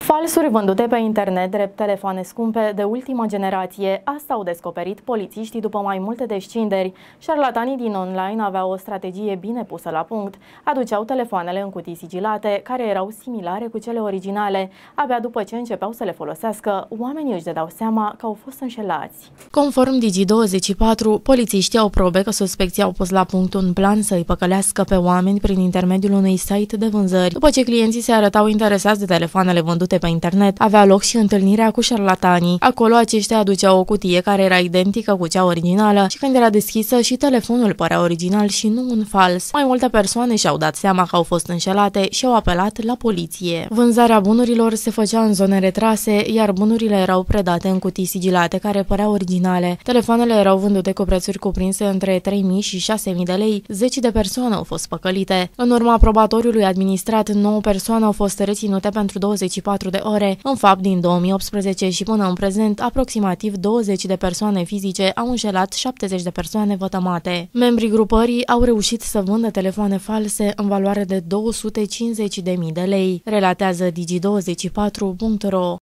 Falsuri vândute pe internet drept telefoane scumpe de ultimă generație, asta au descoperit polițiștii după mai multe descinderi. Șarlatanii din online aveau o strategie bine pusă la punct. Aduceau telefoanele în cutii sigilate, care erau similare cu cele originale. Abia după ce începeau să le folosească, oamenii își dădeau seama că au fost înșelați. Conform Digi24, polițiștii au probe că suspecții au pus la punct un plan să îi păcălească pe oameni prin intermediul unui site de vânzări. După ce clienții se arătau interesați de telefoanele vândute pe internet, avea loc și întâlnirea cu șarlatanii. Acolo aceștia aduceau o cutie care era identică cu cea originală și când era deschisă și telefonul părea original și nu un fals. Mai multe persoane și-au dat seama că au fost înșelate și au apelat la poliție. Vânzarea bunurilor se făcea în zone retrase, iar bunurile erau predate în cutii sigilate care păreau originale. Telefoanele erau vândute cu prețuri cuprinse între 3.000 și 6.000 de lei. 10 de persoane au fost păcălite. În urma probatoriului administrat, 9 persoane au fost reținute pentru 24 de ore. În fapt, din 2018 și până în prezent, aproximativ 20 de persoane fizice au înșelat 70 de persoane vătămate. Membrii grupării au reușit să vândă telefoane false în valoare de 250.000 de lei, relatează Digi24.ro.